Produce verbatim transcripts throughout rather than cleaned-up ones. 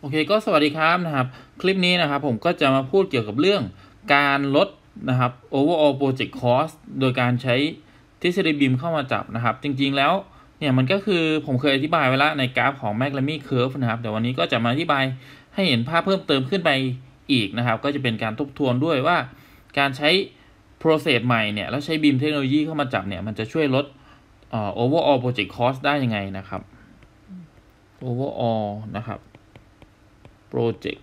โอเคก็สวัสดีครับนะครับคลิปนี้นะครับผมก็จะมาพูดเกี่ยวกับเรื่องการลดนะครับ overall project cost โดยการใช้ทฤษฎีบีมเข้ามาจับนะครับจริงๆแล้วเนี่ยมันก็คือผมเคยอธิบายไว้แล้วในกราฟของ McLamy Curve นะครับเดี๋ยววันนี้ก็จะมาอธิบายให้เห็นภาพเพิ่มเติมขึ้นไปอีกนะครับก็จะเป็นการทบทวนด้วยว่าการใช้ process ใหม่เนี่ยแล้วใช้บีมเทคโนโลยีเข้ามาจับเนี่ยมันจะช่วยลด overall project cost ได้ยังไงนะครับ overall นะครับ project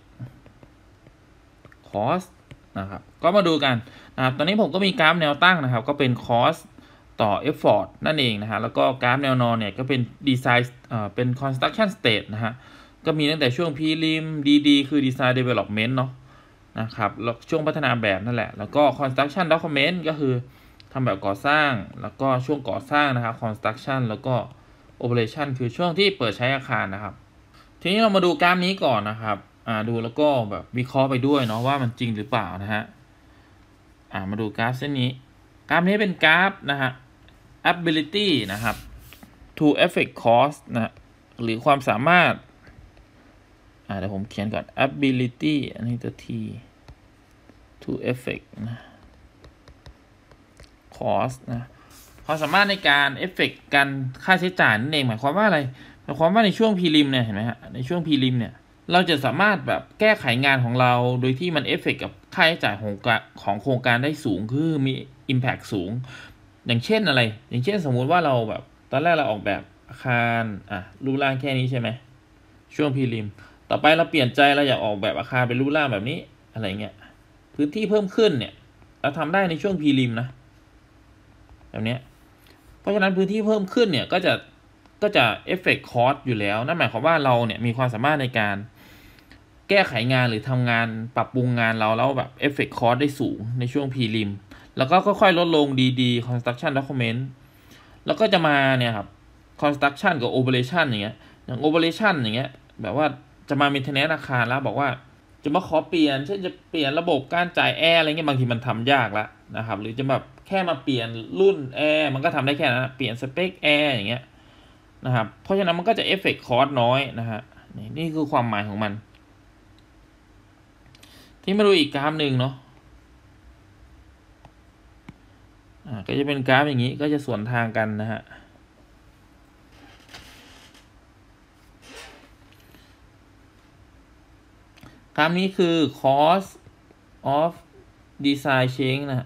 cost นะครับก็มาดูกันนะครับตอนนี้ผมก็มีกราฟแนวตั้งนะครับก็เป็น cost ต่อ effort นั่นเองนะฮะแล้วก็กราฟแนวนอนเนี่ยก็เป็น design เอ่อเป็น construction state นะฮะก็มีตั้งแต่ช่วง prelim ดี ดี คือ design development เนาะนะครับแล้วช่วงพัฒนาแบบนั่นแหละแล้วก็ construction document ก็คือทำแบบก่อสร้างแล้วก็ช่วงก่อสร้างนะครับ construction แล้วก็ operation คือช่วงที่เปิดใช้อาคารนะครับทีนี้เรามาดูกราฟนี้ก่อนนะครับอ่าดูแล้วก็แบบวิเคราะห์ไปด้วยเนาะว่ามันจริงหรือเปล่านะฮะอ่ามาดูกราฟเส้นนี้กราฟนี้เป็นกราฟนะฮะ ability นะครับ to effect cost นะหรือความสามารถอ่าเดี๋ยวผมเขียนก่อน ability อันนี้ตัว t to effect นะ cost นะความสามารถในการ effect การค่าใช้จ่ายนั่นเองหมายความว่าอะไรหมายความว่าในช่วงพรีลิมเนี่ยเห็นไหมฮะในช่วงพรีลิมเนี่ยเราจะสามารถแบบแก้ไขงานของเราโดยที่มันเอฟเฟกต์กับค่าใช้จ่ายของของโครงการได้สูงคือมี impact สูงอย่างเช่นอะไรอย่างเช่นสมมุติว่าเราแบบตอนแรกเราออกแบบอาคารอ่ะรูปร่างแค่นี้ใช่ไหมช่วงพรีลิมต่อไปเราเปลี่ยนใจเราอยากออกแบบอาคารเป็นรูปร่างแบบนี้อะไรเงี้ยพื้นที่เพิ่มขึ้นเนี่ยเราทำได้ในช่วงพรีลิมนะแบบนี้เพราะฉะนั้นพื้นที่เพิ่มขึ้นเนี่ยก็จะก็จะเอฟเฟกต์คอสอยู่แล้วนั่นหมายความว่าเราเนี่ยมีความสามารถในการแก้ไขงานหรือทำงานปรับปรุงงานเราแล้วแบบเอฟเฟกต์คอสได้สูงในช่วงพรีลิมแล้วก็ค่อยๆลดลงดี construction document แล้วก็จะมาเนี่ยครับ construction กับ operation อย่างเงี้ยอย่าง operation อย่างเงี้ยแบบว่าจะมา maintenance อาคารแล้วบอกว่าจะมาขอเปลี่ยนเช่นจะเปลี่ยนระบบการจ่ายแอร์อะไรเงี้ยบางทีมันทำยากแล้วนะครับหรือจะแบบแค่มาเปลี่ยนรุ่นแอร์มันก็ทำได้แค่นั้นเปลี่ยนสเปคแอร์อย่างเงี้ยนะครับเพราะฉะนั้นมันก็จะเอฟเฟกต์คอสน้อยนะฮะนี่นี่คือความหมายของมันที่มาดูอีกกราฟหนึ่งเนาะอ่าก็จะเป็นกราฟอย่างนี้ก็จะสวนทางกันนะฮะกราฟนี้คือ cost of design change นะฮะ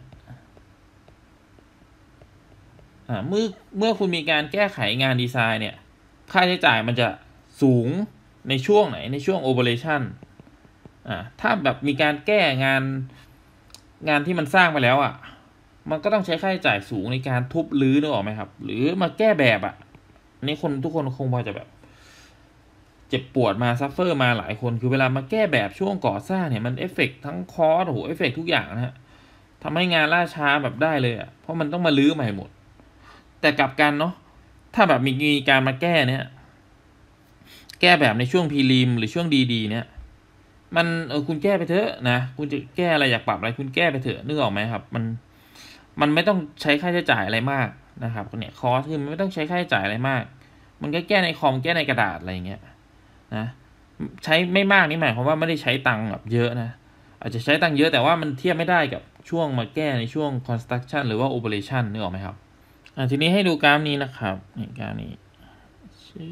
อ่าเมื่อเมื่อคุณมีการแก้ไขงานดีไซน์เนี่ยค่าใช้จ่ายมันจะสูงในช่วงไหนในช่วง operation อ่าถ้าแบบมีการแก้งานงานที่มันสร้างไปแล้วอ่ะมันก็ต้องใช้ค่าใช้จ่ายสูงในการทุบรื้อนึกออกไหมครับหรือมาแก้แบบอ่ะนี่คนทุกคนคงพอจะแบบเจ็บปวดมาซัฟเฟอร์มาหลายคนคือเวลามาแก้แบบช่วงก่อสร้างเนี่ยมันเอฟเฟกทั้งคอสโอ้โหเอฟเฟกทุกอย่างนะฮะทำให้งานล่าช้าแบบได้เลยอ่ะเพราะมันต้องมารื้อใหม่หมดแต่กลับกันเนาะถ้าแบบมีการมาแก้เนี่ยแก้แบบในช่วงพรีลิมหรือช่วงดีดีเนี่ยมันเออคุณแก้ไปเถอะนะคุณจะแก้อะไรอยากปรับอะไรคุณแก้ไปเถอะนึกออกไหมครับมันมันไม่ต้องใช้ค่าใช้จ่ายอะไรมากนะครับเนี่ยคอสคือมันไม่ต้องใช้ค่าใช้จ่ายอะไรมากมันก็แก้ในคอมแก้ในกระดาษอะไรอย่างเงี้ยนะใช้ไม่มากนี่หมายความว่าไม่ได้ใช้ตังค์แบบเยอะนะอาจจะใช้ตังค์เยอะแต่ว่ามันเทียบไม่ได้กับช่วงมาแก้ในช่วง construction หรือว่า operation นึกออกไหมครับอ่าทีนี้ให้ดูกราฟนี้นะครับนี่กราฟนี้ชื่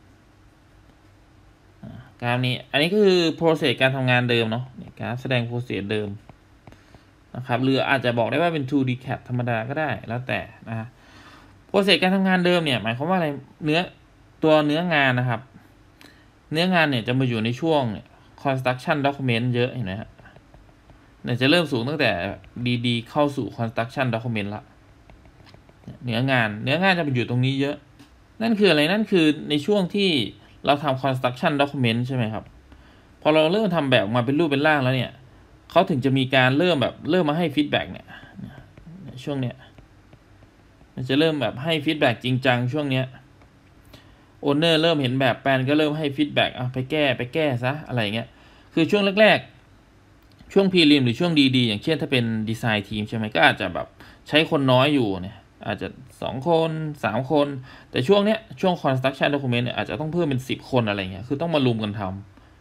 อกราฟนี้อันนี้ก็คือ process การทำงานเดิมเนาะนี่กราฟแสดง process เดิมนะครับหรืออาจจะบอกได้ว่าเป็น ทู ดี แคป ธรรมดาก็ได้แล้วแต่นะฮะ process การทำงานเดิมเนี่ยหมายความว่าอะไรเนื้อตัวเนื้องานนะครับเนื้องานเนี่ยจะมาอยู่ในช่วง construction document เยอะเห็นไหมฮะเนี่ยจะเริ่มสูงตั้งแต่ดีดีเข้าสู่ construction document ละเนื้องานเนื้องานจะไปอยู่ตรงนี้เยอะนั่นคืออะไรนั่นคือในช่วงที่เราทำ construction document ใช่ไหมครับพอเราเริ่มทำแบบมาเป็นรูปเป็นร่างแล้วเนี่ยเขาถึงจะมีการเริ่มแบบเริ่มมาให้ feedback เนี่ยช่วงเนี้ยมันจะเริ่มแบบให้ feedback จริงจังช่วงเนี้ย owner เริ่มเห็นแบบแปลนก็เริ่มให้ feedback อ่ะไปแก้ไปแก้ซะอะไรเงี้ยคือช่วงแรกๆช่วง prelim หรือช่วงดีๆอย่างเช่นถ้าเป็น design team ใช่ไหมก็อาจจะแบบใช้คนน้อยอยู่เนี่ยอาจจะสองคนสามคนแต่ช่วงเนี้ยช่วง construction document เนี่ยอาจจะต้องเพิ่มเป็นสิบคนอะไรเงี้ยคือต้องมารุมกันทำ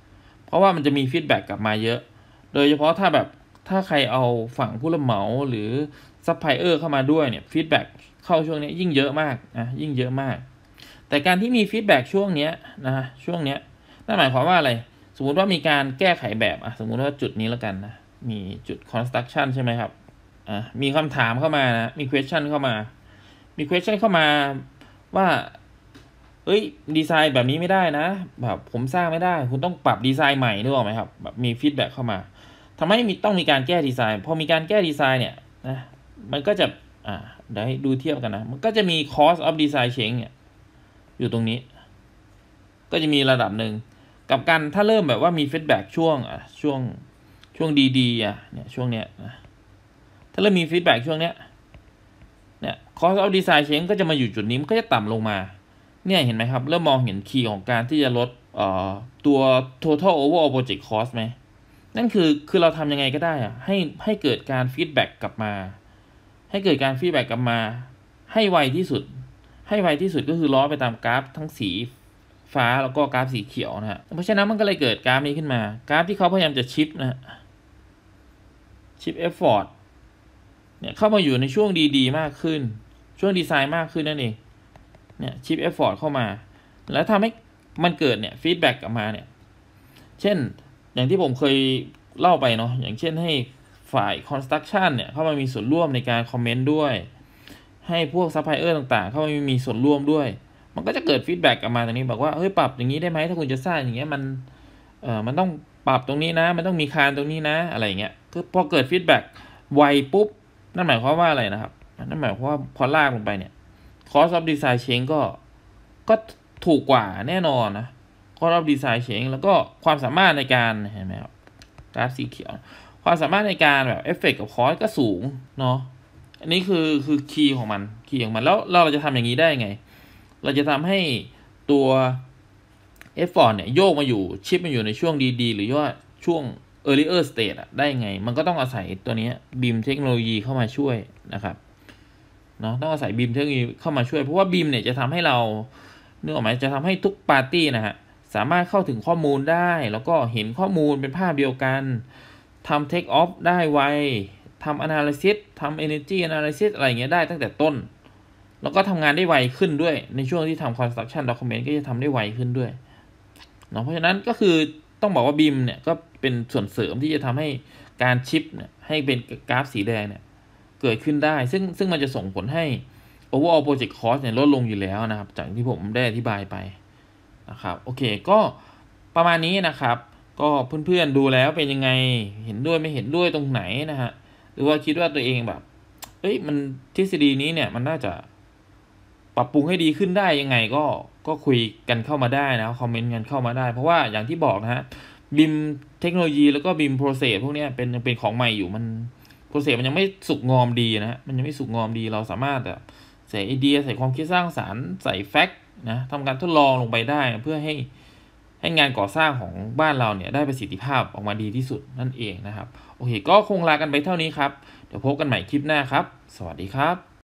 เพราะว่ามันจะมีฟีดแบ็กกลับมาเยอะโดยเฉพาะถ้าแบบถ้าใครเอาฝั่งผู้รับเหมาหรือซัพพลายเออร์เข้ามาด้วยเนี่ยฟีดแบ็กเข้าช่วงนี้ยิ่งเยอะมากนะยิ่งเยอะมากแต่การที่มีฟีดแบ็กช่วงเนี้ยนะช่วงเนี้ยนั่นหมายความว่าอะไรสมมุติว่ามีการแก้ไขแบบอ่ะสมมุติว่าจุดนี้แล้วกันนะมีจุด construction ใช่ไหมครับอ่ะมีคำถามเข้ามานะมี question เข้ามามี question เข้ามาว่าเอ้ยดีไซน์แบบนี้ไม่ได้นะแบบผมสร้างไม่ได้คุณต้องปรับดีไซน์ใหม่นึกออกไหมครับแบบมีฟีดแบ็กเข้ามาทำให้มีต้องมีการแก้ดีไซน์พอมีการแก้ดีไซน์เนี่ยนะมันก็จะอ่าเดี๋ยวให้ดูเทียบกันนะมันก็จะมี cost of design change เนี่ยอยู่ตรงนี้ก็จะมีระดับหนึ่งกับการถ้าเริ่มแบบว่ามีฟีดแบ็กช่วงอ่ะช่วงช่วงดีๆอ่ะเนี่ยช่วงเนี้ยนะถ้าเริ่มมีฟีดแบ็กช่วงเนี้ยเนี่ย cost of design change ก็จะมาอยู่จุดนี้มันก็จะต่ำลงมาเนี่ยเห็นไหมครับเริ่มมองเห็นคีย์ของการที่จะลดเอ่อตัว total overall project cost ไหมนั่นคือคือเราทำยังไงก็ได้อะให้ให้เกิดการฟีดแบ็กกลับมาให้เกิดการฟีดแบ็กกลับมาให้ไวที่สุดให้ไวที่สุดก็คือล้อไปตามกราฟทั้งสีฟ้าแล้วก็กราฟสีเขียวนะฮะเพราะฉะนั้นมันก็เลยเกิดกราฟนี้ขึ้นมากราฟที่เขาพยายามจะชิปนะฮะชิปเอฟฟอร์ตเนี่ยเข้ามาอยู่ในช่วงดีๆมากขึ้นช่วงดีไซน์มากขึ้นนั่นเองเนี่ยชิปเอฟฟอร์ตเข้ามาแล้วทำให้มันเกิดเนี่ยฟีดแบ็กกลับมาเนี่ยเช่นอย่างที่ผมเคยเล่าไปเนาะอย่างเช่นให้ฝ่าย construction เนี่ยเข้ามามีส่วนร่วมในการคอมเมนต์ด้วยให้พวกซัพพลายเออร์ต่างๆเข้ามามีส่วนร่วมด้วยมันก็จะเกิดฟีดแบ็กกลับมาตรงนี้บอกว่าเฮ้ยปรับอย่างนี้ได้ไหมถ้าคุณจะสร้างอย่างเงี้ยมันเอ่อมันต้องปรับตรงนี้นะมันต้องมีคานตรงนี้นะอะไรอย่างเงี้ยคือพอเกิดฟีดแบ็กไวปุ๊บนั่นหมายความว่าอะไรนะครับนั่นหมายความว่าพอลากลงไปเนี่ย cost of design change ก็ก็ถูกกว่าแน่นอนนะ cost of design change แล้วก็ความสามารถในการเห็นไหมครับกราฟสีเขียวความสามารถในการแบบเอฟเฟกต์กับคอสก็สูงเนาะอันนี้คือคือคีย์ของมันคีย์ของมันแล้วเราจะทำอย่างนี้ได้ไงเราจะทำให้ตัวเอฟฟอร์ตเนี่ยโยกมาอยู่ชิปมาอยู่ในช่วงดีๆหรือว่าช่วง earlier state อะได้ไงมันก็ต้องอาศัยตัวนี้บีมเทคโนโลยีเข้ามาช่วยนะครับเนาะต้องอาศัยบีมเทคโนโลยีเข้ามาช่วยเพราะว่าบีมเนี่ยจะทำให้เราเนื้อออกไหมจะทำให้ทุกปาร์ตี้นะฮะสามารถเข้าถึงข้อมูลได้แล้วก็เห็นข้อมูลเป็นภาพเดียวกันทำ take off ได้ไวทำ analysis ทำ energy analysis อะไรเงี้ยได้ตั้งแต่ต้นแล้วก็ทำงานได้ไวขึ้นด้วยในช่วงที่ทำ construction document ก็จะทำได้ไวขึ้นด้วยเนาะเพราะฉะนั้นก็คือต้องบอกว่าบีมเนี่ยก็เป็นส่วนเสริมที่จะทำให้การชิปเนี่ยให้เป็นกราฟสีแดงเนี่ยเกิดขึ้นได้ซึ่งซึ่งมันจะส่งผลให้ overall project cost เนี่ยลดลงอยู่แล้วนะครับจากที่ผมได้อธิบายไปนะครับโอเคก็ประมาณนี้นะครับก็เพื่อนๆดูแล้วเป็นยังไงเห็นด้วยไม่เห็นด้วยตรงไหนนะฮะหรือว่าคิดว่าตัวเองแบบเอ้ยมันทฤษฎีนี้เนี่ยมันน่าจะปรับปรุงให้ดีขึ้นได้ยังไงก็ก็คุยกันเข้ามาได้นะคอมเมนต์กันเข้ามาได้เพราะว่าอย่างที่บอกนะฮะบิมเทคโนโลยีแล้วก็บิมโปรเซสพวกนี้เป็นยังเป็นของใหม่อยู่มันโปรเซสมันยังไม่สุกงอมดีนะฮะมันยังไม่สุกงอมดีเราสามารถแบบใส่ไอเดียใส่ความคิดสร้างสรรค์ใส่แฟกต์นะทำการทดลองลงไปได้เพื่อให้ให้งานก่อสร้างของบ้านเราเนี่ยได้ประสิทธิภาพออกมาดีที่สุดนั่นเองนะครับโอเคก็คงลากันไปเท่านี้ครับเดี๋ยวพบกันใหม่คลิปหน้าครับสวัสดีครับ